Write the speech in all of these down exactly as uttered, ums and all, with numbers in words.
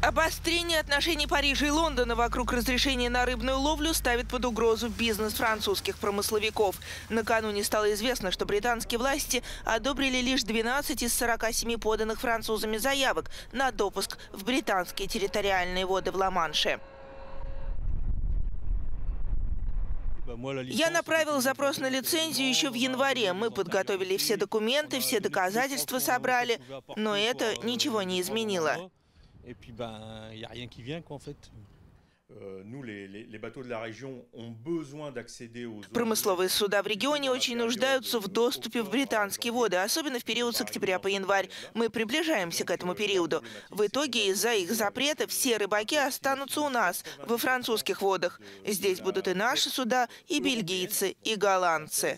Обострение отношений Парижа и Лондона вокруг разрешения на рыбную ловлю ставит под угрозу бизнес французских промысловиков. Накануне стало известно, что британские власти одобрили лишь двенадцать из сорока семи поданных французами заявок на допуск в британские территориальные воды в Ла-Манше. Я направил запрос на лицензию еще в январе. Мы подготовили все документы, все доказательства собрали, но это ничего не изменило. Промысловые суда в регионе очень нуждаются в доступе в британские воды, особенно в период с октября по январь. Мы приближаемся к этому периоду. В итоге из-за их запрета все рыбаки останутся у нас, во французских водах. Здесь будут и наши суда, и бельгийцы, и голландцы.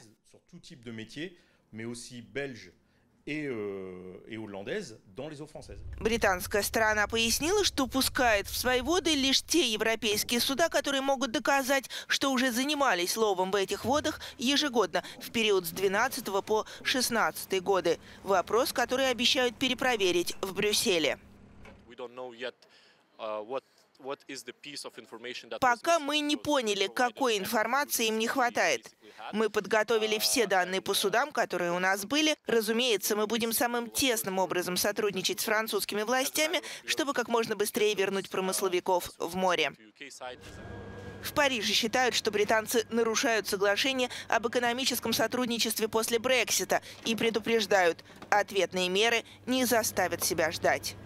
Британская сторона пояснила, что пускает в свои воды лишь те европейские суда, которые могут доказать, что уже занимались ловом в этих водах ежегодно в период с двенадцатого по шестнадцатый годы. Вопрос, который обещают перепроверить в Брюсселе. Пока мы не поняли, какой информации им не хватает. Мы подготовили все данные по судам, которые у нас были. Разумеется, мы будем самым тесным образом сотрудничать с французскими властями, чтобы как можно быстрее вернуть промысловиков в море. В Париже считают, что британцы нарушают соглашение об экономическом сотрудничестве после Брексита и предупреждают, ответные меры не заставят себя ждать.